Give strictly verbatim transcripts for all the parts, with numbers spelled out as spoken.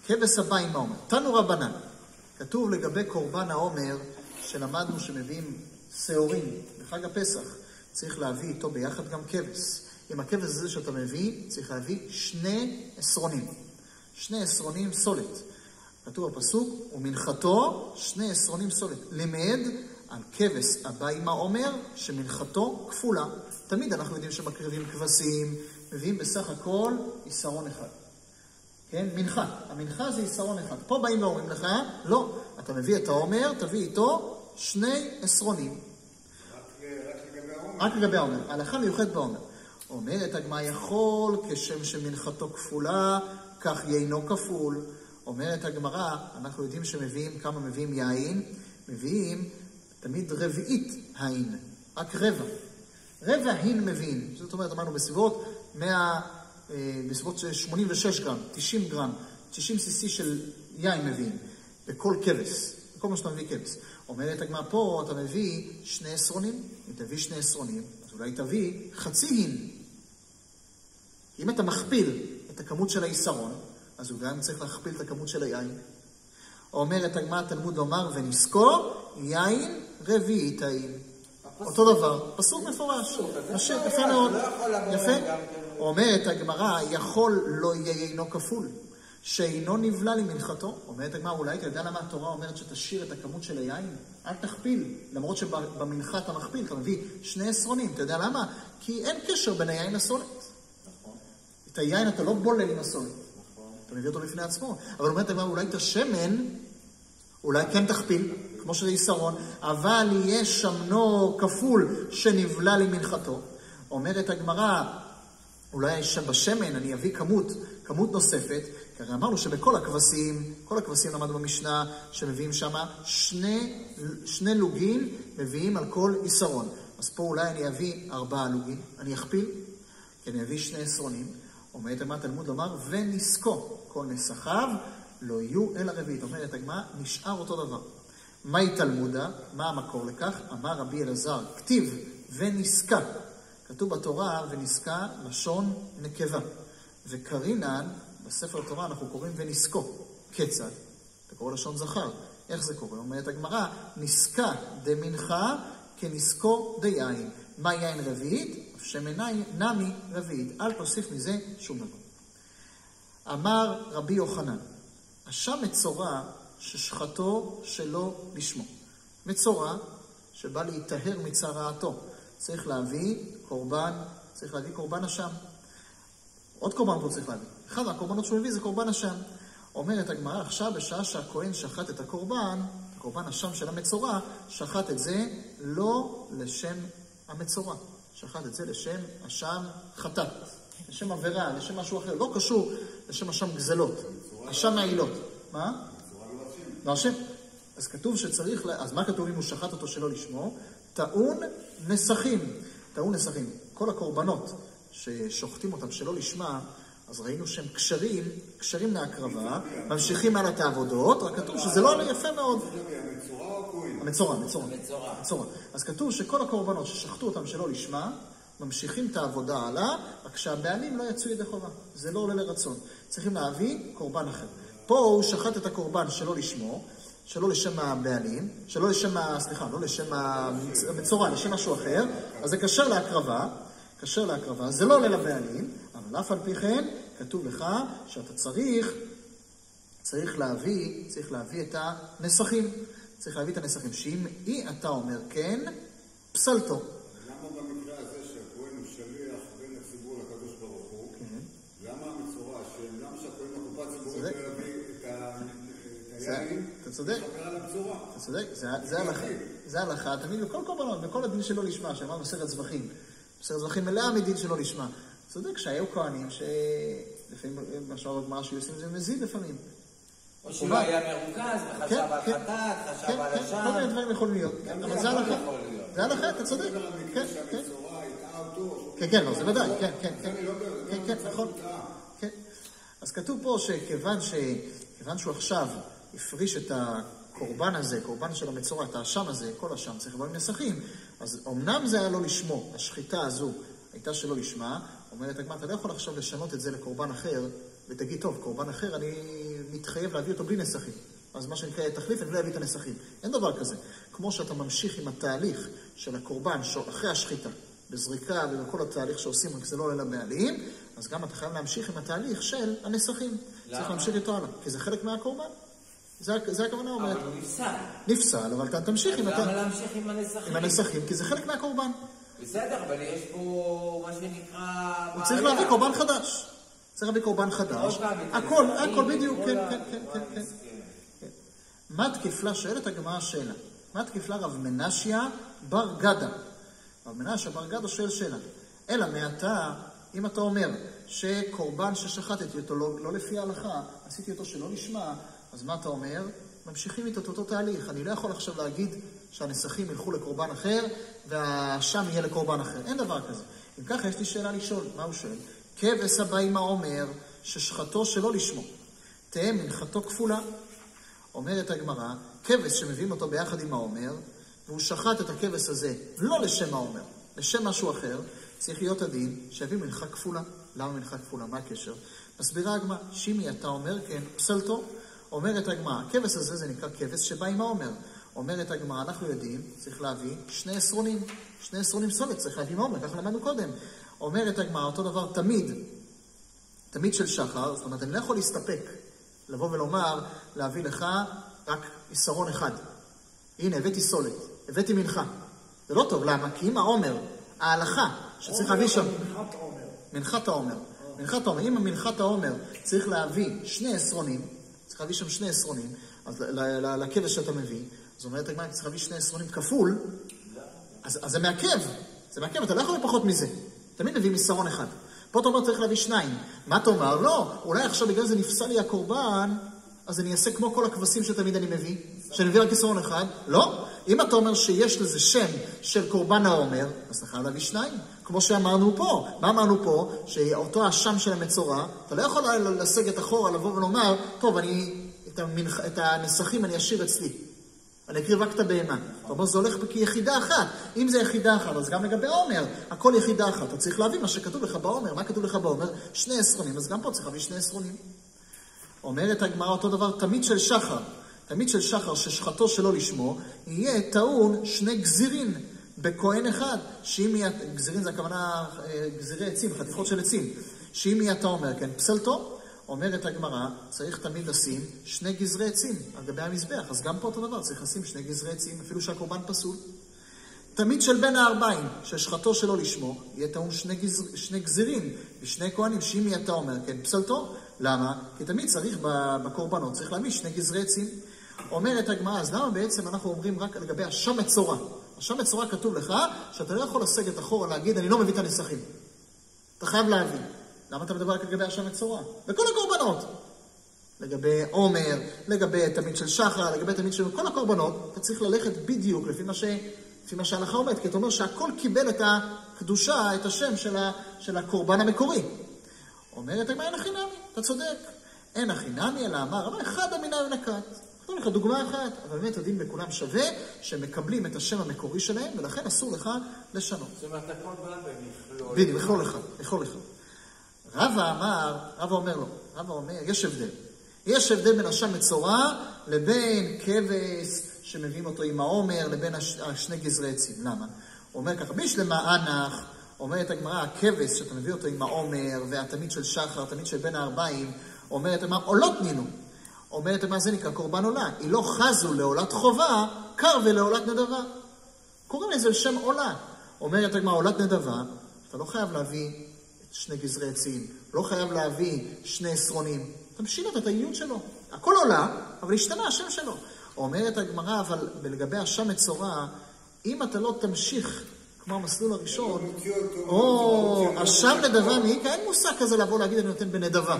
כבש הבא עם העומר. תנו רבנן. כתוב לגבי קורבן העומר, שלמדנו שמביאים שעורים בחג הפסח. צריך להביא איתו ביחד גם כבש. עם הכבש הזה שאתה מביא, צריך להביא שני עשרונים. שני עשרונים סולת. כתוב בפסוק, ומנחתו שני עשרונים סולת. לימד על כבש הבא עם העומר, שמנחתו כפולה. תמיד אנחנו יודעים שמקריבים כבשים, מביאים בסך הכל עשרון אחד. כן? מנחה. המנחה זה עשרון אחד. פה באים ואומרים לך, לא, אתה מביא את העומר, תביא איתו שני עשרונים. רק לגבי העומר. הלכה מיוחד בעומר. אומרת הגמרא, יכול כשם שמנחתו כפולה, כך יינו כפול. אומרת הגמרא, אנחנו יודעים שמביאים, כמה מביאים יין, מביאים תמיד רביעית העין, רק רבע. רבע הין מביאים. זאת אומרת, אמרנו בסביבות מאה, בסביבות שמונים ושש גרם, תשעים גרם, תשעים סי-סי של יין מביאים, בכל כבש, בכל מה שאתה מביא כבש. אומרת הגמרא, פה אתה מביא שני עשרונים, אם תביא שני עשרונים, אז אולי תביא חצי הין. אם אתה מכפיל את הכמות של היסרון, אז הוא גם צריך להכפיל את הכמות של היין. אומרת הגמרא, תלמוד לומר, ונזכור, יין רביעית העין. אותו דבר, פסוק מפורש. יפה מאוד. יפה. אומרת הגמרא, יכול לא יהיה יינו כפול, שאינו נבלה למנחתו. אומרת הגמרא, אולי אתה יודע למה התורה אומרת שתשאיר את הכמות של היין? אל תכפיל, למרות שבמנחה אתה מכפיל, אתה מביא שני עשרונים. אתה יודע למה? כי אין קשר בין היין לסולת. את היין אתה לא בולל עם הסולת. אתה מביא אותו לפני עצמו. אבל אומרת הגמרא, אולי את השמן, אולי כן תכפיל, כמו שזה יסרון, אבל יהיה שמנו כפול שנבלה למנחתו. אומרת הגמרא, אולי בשמן אני אביא כמות, כמות נוספת, כי הרי אמרנו שבכל הכבשים, כל הכבשים למדנו במשנה, שמביאים שם שני, שני לוגים מביאים על כל יסרון. אז פה אולי אני אביא ארבעה לוגים, אני אכפיל, כי אני אביא שני עשרונים. אומרת הגמרא תלמוד לומר, ונסקו, כל נסחיו לא יהיו אלא רביעית. אומרת הגמרא, נשאר אותו דבר. מהי תלמודה? מה המקור לכך? אמר רבי אלעזר, כתיב ונסקה. כתוב בתורה ונסקה לשון נקבה. וקרינן, בספר התורה אנחנו קוראים ונסקו. כיצד? אתה קורא לשון זכר. איך זה קורה? אומרת הגמרא, נסקה דמנחה כנסקו דיין. מה יין רביעית? שמן נמי רביעית. אל תוסיף מזה שום דבר. אמר רבי יוחנן, אשם מצורע ששחטו שלא לשמו. מצורע שבא להיטהר מצרעתו. צריך להביא קורבן, צריך להביא קורבן אשם. עוד קורבן פה צריך להביא. אחד מהקורבנות שהוא מביא זה קורבן אשם. אומרת הגמרא, עכשיו בשעה שהכהן שחט את הקורבן, הקורבן אשם של המצורע, שחט את זה לא לשם המצורע. שחט את זה לשם אשם חטאת. לשם עבירה, לשם משהו אחר. לא קשור לשם אשם גזלות. אשם מעילות. מה? לא השם. אז כתוב שצריך, אז מה כתוב אם הוא שחט אותו שלא לשמו? טעון נסכים. טעון נסכים. כל הקורבנות ששוחטים אותם שלא לשמה, אז ראינו שהם קשרים, קשרים להקרבה, ממשיכים על התעבודות, רק כתוב שזה לא עולה יפה מאוד. המצורע, המצורע. המצורע. אז כתוב שכל הקורבנות ששחטו אותם שלא לשמה, ממשיכים את העבודה הלאה, רק שהבעלים לא יצאו ידי חובה. זה לא עולה לרצון. צריכים להביא קורבן אחר. פה הוא שחט את הקורבן שלא לשמו, שלא לשם הבעלים, שלא לשם, סליחה, לא לשם המצורע, לשם משהו אחר, אז זה קשר להקרבה, קשר להקרבה, זה לא עולה לבעלים, אבל אף על פי כן, כתוב לך שאתה צריך, צריך להביא, צריך להביא את הנסכים, צריך להביא את הנסכים, שאם אי אתה אומר כן, פסלתו. למה במקרה הזה שהכהן הוא שליח בין הציבור לקדוש ברוך הוא, למה המצורע, למה שהכהן הקופה הציבורית לא יביא את היין, אתה צודק, אתה צודק, זה הלכה, זה הלכה, תמיד בכל קורבנות, בכל הדין שלא לשמה, שאמרנו בסרט זבחים, בסרט זבחים מלאה מדין שלא לשמה. צודק שהיו כהנים שלפעמים משהו הגמרא שיוצאים זה מזיד לפעמים. או שלא היה מרוכז, וחשב על חטאת, חשב על השם. כל מיני דברים יכולים להיות, אבל זה הלכה. זה הלכה, אתה צודק. כן, כן. כן, כן, זה ודאי, כן, כן, כן. כן, כן, נכון. כן. אז כתוב פה שכיוון שהוא עכשיו הפריש את הקורבן הזה, קורבן של המצורע, את האשם הזה, כל אשם צריך לבוא עם נסכים, אז אמנם זה היה לא לשמו, השחיטה הזו הייתה שלא לשמה, אומרת הגמרא, אתה לא יכול עכשיו לשנות את זה לקורבן אחר, ותגיד, טוב, קורבן אחר, אני מתחייב להביא אותו בלי נסכים. אז מה שנקרא תחליף, אני לא אביא את הנסכים. אין דבר כזה. כמו שאתה ממשיך עם התהליך של הקורבן אחרי השחיטה, בזריקה ובכל התהליך שעושים, רק זה לא עולה לבעלים, אז גם אתה חייב להמשיך עם התהליך של הנסכים. צריך להמשיך איתו הלאה, כי זה חלק מהקורבן. זה, זה הכוונה אומרת. אבל הוא נפסל. נפסל, אבל אתה תמשיך עם, למה להמשיך עם הנסכים? עם הנסכים, כי זה חלק מהקורבן. בסדר, אבל יש פה מה שנקרא... הוא צריך להביא קורבן חדש. צריך להביא קורבן חדש. הכל, הכל בדיוק, כן, כן, כן, כן. מה תקפלה? שואלת הגמרא שאלה. מה תקפלה רב מנשיה בר גדה? רב מנשיה בר גדה שואל שאלה. אלא מעתה, אם אתה אומר שקורבן ששחטתי אותו לא, לא לפי ההלכה, עשיתי אותו שלא נשמע, אז מה אתה אומר? ממשיכים איתו אותו תהליך. אני לא יכול עכשיו להגיד שהנסכים ילכו לקורבן אחר, והשם יהיה לקורבן אחר. אין דבר כזה. אם ככה, יש לי שאלה לשאול. מה הוא שואל? כבש הבא עם האומר ששחטו שלא לשמו. תהיה מנחתו כפולה. אומרת הגמרא, כבש שמביאים אותו ביחד עם האומר, והוא שחט את הכבש הזה לא לשם האומר, לשם משהו אחר, צריך להיות הדין שיביא מנחה כפולה. למה מנחה כפולה? מה הקשר? מסבירה הגמרא, שימי אתה אומר כן, פסלתו. אומרת הגמרא, הכבש הזה זה נקרא כבש שבא עם האומר. אומרת הגמרא, אנחנו יודעים, צריך להביא שני עשרונים, שני עשרונים סולת, צריך להביא מהאומר, ככה למדנו קודם. אומרת הגמרא, אותו דבר תמיד, תמיד של שחר, זאת אומרת, אני לא יכול להסתפק, לבוא ולומר, להביא לך רק עשרון אחד. הנה, הבאתי סולת, הבאתי מנחה. זה לא טוב, למה? כי אם האומר, ההלכה, שצריך להביא שם... מנחת העומר. מנחת העומר. מנחת העומר. אם המנחת העומר צריך להביא שני עשרונים, צריך להביא שם שני עשרונים, אז לכבש שאתה מביא, זאת אומרת, הגמרא, צריך להביא שני עשרונים כפול, אז, אז זה מעכב. זה מעכב, אתה לא יכול פחות מזה. תמיד מביא מסרון אחד. פה אתה אומר, צריך להביא שניים. מה אתה אומר? לא, אולי עכשיו בגלל זה נפסל לי הקורבן, אז אני אעשה כמו כל הכבשים שתמיד אני מביא, שאני מביא רק מסרון אחד. לא. אם אתה אומר שיש לזה שם של קורבן העומר, אז אתה חייב להביא שניים. כמו שאמרנו פה. מה אמרנו פה? שאותו השם של המצורע, אתה לא יכול לסגת אחורה, לבוא ולומר, טוב, אני, את, המנח, את הנסכים אני אשאיר אצלי. אני אקריב רק את הבהמה. אתה אומר, זה הולך כיחידה אחת. אם זה יחידה אחת, אז גם לגבי העומר, הכל יחידה אחת. אתה צריך להביא מה שכתוב לך בעומר. מה כתוב לך בעומר? שני עשרונים. אז גם פה צריך להביא שני עשרונים. אומרת הגמרא אותו דבר, תמיד של שחר. תמיד של שחר ששחטו שלא לשמו, יהיה טעון שני גזירים בכהן אחד. שאם יהיה, גזירים זה הכוונה גזירי עצים, חתיכות של עצים. שאם יהיה אתה אומר, כן, פסלתו. אומרת הגמרא, צריך תמיד לשים שני גזרי עצים על גבי המזבח. אז גם פה אותו דבר, צריך לשים שני גזרי עצים, אפילו שהקורבן פסול. תמיד של בין הארבעים, ששחטו שלא לשמו, יהיה טעון שני, גזר, שני גזירים ושני כהנים, שאם יהיה אתה אומר, כן, פסלתו. למה? כי תמיד צריך בקורבנות, צריך להביא שני גזרי עצים. אומרת הגמרא, אז למה בעצם אנחנו אומרים רק לגבי השם מצורע? השם מצורע כתוב לך, שאתה לא יכול לסגת אחורה להגיד, אני לא מביא את הנסכים. אתה חייב להביא. למה אתה מדבר רק לגבי השם מצורע? בכל הקורבנות. לגבי עומר, לגבי תמיד של שחר, לגבי תמיד של כל הקורבנות, אתה צריך ללכת בדיוק לפי מה, ש... לפי מה שההלכה אומרת, כי אתה אומר שהכל קיבל את הקדושה, את השם של, ה... של הקורבן המקורי. אומרת הגמרא, אין הכי נמי, אתה צודק. אין הכי נמי, אלא אמר, אבל אחד המיניים נקט. נתנו לך דוגמה אחת, אבל באמת הדין בכולם שווה, שמקבלים את השם המקורי שלהם, ולכן אסור לך לשנות. זאת אומרת, הכל בא במכלול. בדיוק, לכלול לך, לכלול לך. רבא אמר, רבא אומר לו, רבא אומר, יש הבדל. יש הבדל בין השם מצורע לבין כבש שמביאים אותו עם העומר, לבין הש... השני גזרי עצים. למה? הוא אומר ככה, בשלמה אנח, אומרת הגמרא, הכבש שאתה מביא אותו עם העומר, והתמיד של שחר, התמיד של בין הארבעים, אומרת הגמרא, עולות נינו. אומרת הגמרא, זה נקרא קורבן עולה. היא לא חזו לעולת חובה, קר ולעולת נדבה. קוראים לזה שם עולה. אומרת הגמרא, עולת נדבה, אתה לא חייב להביא שני גזרי עצים, לא חייב להביא שני עשרונים. אתה משילת את האיות שלו. הכל עולה, אבל השתנה השם שלו. אומרת הגמרא, אבל לגבי השם מצורע, אם אתה לא תמשיך כמו המסלול הראשון, או השם נדבה מעיקה, אין מושג כזה לבוא להגיד אני נותן בנדבה.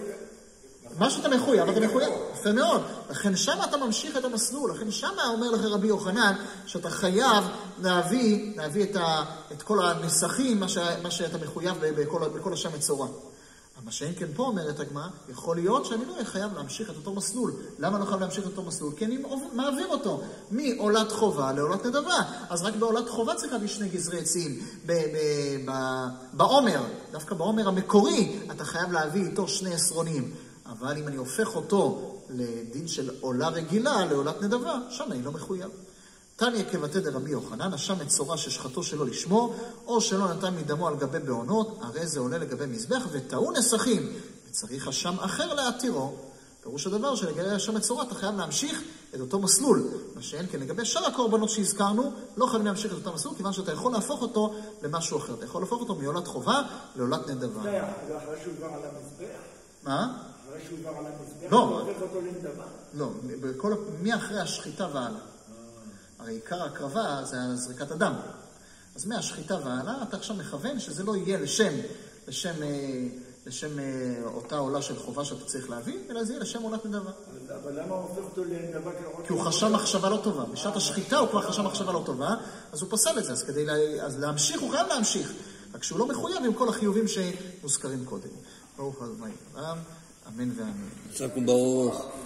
מה שאתה מחויב, אתה מחויב, יפה מאוד. לכן שם אתה ממשיך את המסלול, לכן שם אומר לך רבי יוחנן, שאתה חייב להביא, להביא את, ה, את כל הנסכים, מה, ש, מה שאתה מחויב בכל, בכל השם מצורע. מה שאין כן פה אומרת הגמרא, יכול להיות שאני לא חייב להמשיך את אותו מסלול. למה לא חייב להמשיך את אותו מסלול? כי אני מעביר אותו מעולת חובה לעולת נדבה. אז רק בעולת חובה צריך להביא שני גזרי עצים. בעומר, דווקא בעומר המקורי, אתה חייב להביא איתו שני עשרונים. אבל אם אני הופך אותו לדין של עולה רגילה, לעולת נדבה, שם אני לא מחויב. תניא כבתי דרבי יוחנן, אשם מצורע ששחטו שלא לשמור, או שלא נתן מדמו על גבי בעונות, הרי זה עולה לגבי מזבח, וטעו נסכים, וצריך אשם אחר להתירו. פירוש הדבר שלגבי אשם מצורע, אתה חייב להמשיך את אותו מסלול. מה שאין כן לגבי שאר הקורבנות שהזכרנו, לא חייב להמשיך את אותו מסלול, כיוון שאתה יכול להפוך אותו למשהו אחר. אתה יכול להפוך אותו מעולת חובה לעולת נדבה. זה אחרי שהוא כבר על המזבח? מה? אחרי שהוא כבר על המזבח, לא. הוא הופך אותו לנדבה? לא, בכל, מי אחרי השחיטה והעלה. הרי עיקר ההקרבה זה זריקת הדם. אז מהשחיטה והעלה, אתה עכשיו מכוון שזה לא יהיה לשם, לשם, לשם אותה עולה של חובה שאתה צריך להביא, אלא זה יהיה לשם עולת נדבה. אבל למה הוא הופך אותו לנדבה? כי הוא חשב מחשבה לא טובה. בשעת השחיטה הוא כבר חשב מחשבה לא טובה, אז הוא פסל את זה. אז כדי לה, אז להמשיך, הוא חייב להמשיך. רק שהוא לא מחויב עם כל החיובים שמוזכרים קודם. ברוך ה' אמן ואמן. חזק וברוך.